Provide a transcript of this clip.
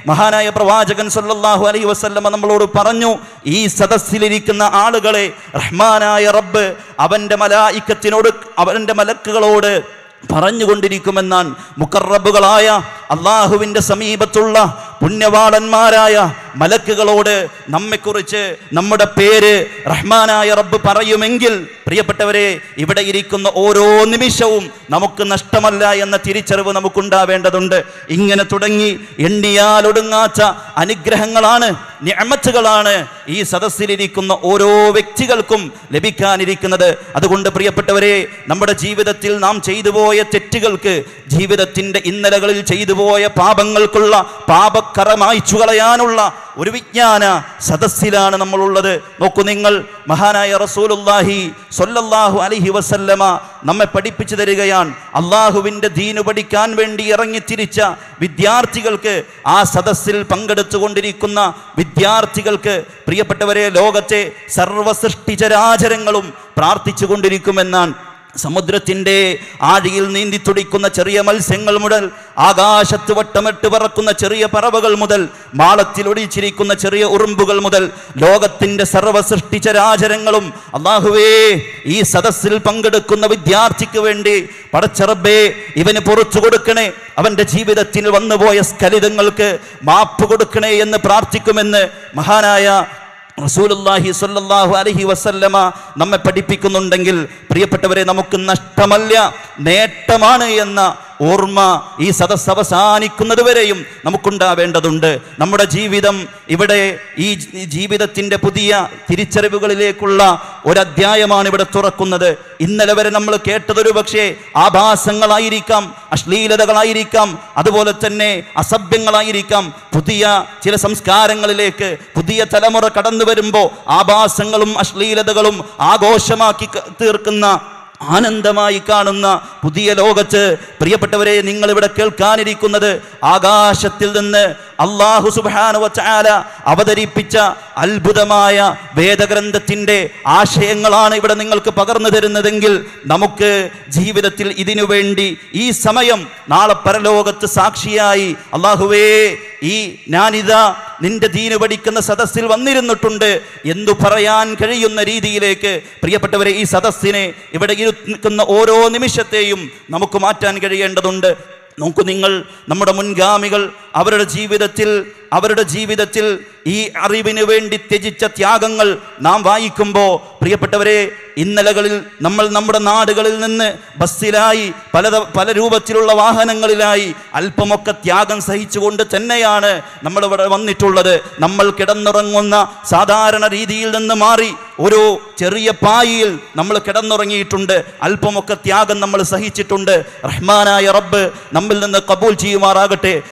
മഹാനായ പ്രവാചകൻ സല്ലല്ലാഹു അലൈഹി വസല്ലമ നമ്മളോട് പറഞ്ഞു, ഈ സദസ്സിലിരിക്കുന്ന ആളുകളെ റഹ്മാനായ റബ്ബ് അവന്റെ മലായിക്കത്തിനോട്, അവന്റെ മലക്കുകളോട് പറഞ്ഞുകൊണ്ടിരിക്കുമെന്നാണ്. മുഖറബുകളായ അള്ളാഹുവിൻ്റെ സമീപത്തുള്ള പുണ്യവാളന്മാരായ മലക്കുകളോട് നമ്മെക്കുറിച്ച് നമ്മുടെ പേര് റഹ്മാനായ റബ്ബ് പറയുമെങ്കിൽ പ്രിയപ്പെട്ടവരെ, ഇവിടെ ഇരിക്കുന്ന ഓരോ നിമിഷവും നമുക്ക് നഷ്ടമല്ല എന്ന തിരിച്ചറിവ് നമുക്കുണ്ടാവേണ്ടതുണ്ട്. ഇങ്ങനെ തുടങ്ങി എണ്ണിയാലൊടുങ്ങാത്ത അനുഗ്രഹങ്ങളാണ്, നിഅമത്തുകളാണ് ഈ സദസ്സിലിരിക്കുന്ന ഓരോ വ്യക്തികൾക്കും ലഭിക്കാനിരിക്കുന്നത്. അതുകൊണ്ട് പ്രിയപ്പെട്ടവരെ, നമ്മുടെ ജീവിതത്തിൽ നാം ചെയ്തു പോയ തെറ്റുകൾക്ക്, ജീവിതത്തിൻ്റെ ഇന്നലകളിൽ ചെയ്തു പോയ പാപങ്ങൾക്കുള്ള പാപക്കറ മായ്ച്ചു കളയാനുള്ള ഒരു വിജ്ഞാന സദസ്സിലാണ് നമ്മളുള്ളത്. നോക്കൂ നിങ്ങൾ, മഹാനായ റസൂലുള്ളാഹി സ്വല്ലല്ലാഹു അലൈഹി വസല്ലമ നമ്മെ പഠിപ്പിച്ചു തരികയാണ്. അള്ളാഹുവിൻ്റെ ദീനു പഠിക്കാൻ വേണ്ടി ഇറങ്ങിത്തിരിച്ച വിദ്യാർത്ഥികൾക്ക്, ആ സദസ്സിൽ പങ്കെടുത്തുകൊണ്ടിരിക്കുന്ന വിദ്യാർത്ഥികൾക്ക് പ്രിയപ്പെട്ടവരെ, ലോകത്തെ സർവ്വ സൃഷ്ടിചരാചരങ്ങളും പ്രാർത്ഥിച്ചു കൊണ്ടിരിക്കുമെന്നാണ്. സമുദ്രത്തിൻ്റെ ആഴിയിൽ നീന്തി തുടിക്കുന്ന ചെറിയ മത്സ്യങ്ങൾ മുതൽ, ആകാശത്ത് വട്ടമിട്ട് പറക്കുന്ന ചെറിയ പറവകൾ മുതൽ, മാളത്തിൽ ഒടിച്ചിരിക്കുന്ന ചെറിയ ഉറുമ്പുകൾ മുതൽ, ലോകത്തിൻ്റെ സർവ്വ സൃഷ്ടിചരാചരങ്ങളും അല്ലാഹുവേ, ഈ സദസ്സിൽ പങ്കെടുക്കുന്ന വിദ്യാർത്ഥിക്ക് വേണ്ടി പടച്ച റബ്ബേ ഇവന് പുറത്തു കൊടുക്കണേ, അവൻ്റെ ജീവിതത്തിൽ വന്നുപോയ സ്ഖലിതങ്ങൾക്ക് മാപ്പ് കൊടുക്കണേ എന്ന് പ്രാർത്ഥിക്കുമെന്ന് മഹാനായ റസൂലുള്ളാഹി സ്വല്ലല്ലാഹു അലൈഹി വസല്ലമ നമ്മെ പഠിപ്പിക്കുന്നുണ്ടെങ്കിൽ പ്രിയപ്പെട്ടവരെ, നമുക്ക് നഷ്ടമല്ല, നേട്ടമാണ് എന്ന ഓർമ്മ ഈ സദസ്സ് അവസാനിക്കുന്നത് വരെയും നമുക്കുണ്ടാവേണ്ടതുണ്ട്. നമ്മുടെ ജീവിതം ഇവിടെ, ഈ ജീവിതത്തിൻ്റെ പുതിയ തിരിച്ചറിവുകളിലേക്കുള്ള ഒരധ്യായമാണ് ഇവിടെ തുറക്കുന്നത്. ഇന്നലെ വരെ നമ്മൾ കേട്ടതൊരു പക്ഷേ ആഭാസങ്ങളായിരിക്കാം, അശ്ലീലതകളായിരിക്കാം, അതുപോലെ തന്നെ അസഭ്യങ്ങളായിരിക്കാം. പുതിയ ചില സംസ്കാരങ്ങളിലേക്ക് പുതിയ തലമുറ കടന്നു വരുമ്പോൾ ആഭാസങ്ങളും അശ്ലീലതകളും ആഘോഷമാക്കി തീർക്കുന്ന, ആനന്ദമായി കാണുന്ന പുതിയ ലോകത്ത് പ്രിയപ്പെട്ടവരെ, നിങ്ങളിവിടെ കേൾക്കാനിരിക്കുന്നത് ആകാശത്തിൽ നിന്ന് അല്ലാഹു സുബ്ഹാനഹു വ തആല അവതരിപ്പിച്ച അത്ഭുതമായ വേദഗ്രന്ഥത്തിൻ്റെ ആശയങ്ങളാണ് ഇവിടെ നിങ്ങൾക്ക് പകർന്നു തരുന്നതെങ്കിൽ നമുക്ക് ജീവിതത്തിൽ ഇതിനു വേണ്ടി ഈ സമയം നാളെ പരലോകത്ത് സാക്ഷിയായി, അല്ലാഹുവേ ഞാനിതാ നിന്റെ ദീന് പഠിക്കുന്ന സദസ്സിൽ വന്നിരുന്നിട്ടുണ്ട് എന്ന് പറയാൻ കഴിയുന്ന രീതിയിലേക്ക് പ്രിയപ്പെട്ടവരെ, ഈ സദസ്സിനെ, ഇവിടെ നിൽക്കുന്ന ഓരോ നിമിഷത്തെയും നമുക്ക് മാറ്റാൻ കഴിയേണ്ടതുണ്ട്. നോക്കൂ നിങ്ങൾ, നമ്മുടെ മുൻഗാമികൾ അവരുടെ ജീവിതത്തിൽ ഈ അറിവിന് വേണ്ടി ത്യജിച്ച ത്യാഗങ്ങൾ നാം വായിക്കുമ്പോൾ പ്രിയപ്പെട്ടവരെ, ഇന്നലകളിൽ നമ്മൾ നമ്മുടെ നാടുകളിൽ നിന്ന് ബസ്സിലായി പല രൂപത്തിലുള്ള വാഹനങ്ങളിലായി അല്പമൊക്കെ ത്യാഗം സഹിച്ചുകൊണ്ട് തന്നെയാണ് നമ്മളിവിടെ വന്നിട്ടുള്ളത്. നമ്മൾ കിടന്നുറങ്ങുന്ന സാധാരണ രീതിയിൽ നിന്ന് മാറി ഒരു ചെറിയ പായിയിൽ നമ്മൾ കിടന്നുറങ്ങിയിട്ടുണ്ട്. അല്പമൊക്കെ ത്യാഗം നമ്മൾ സഹിച്ചിട്ടുണ്ട്. റഹ്മാനായ റബ്ബ് നമ്മിൽ നിന്ന് കബൂൽ ചെയ്യുമാറാകട്ടെ.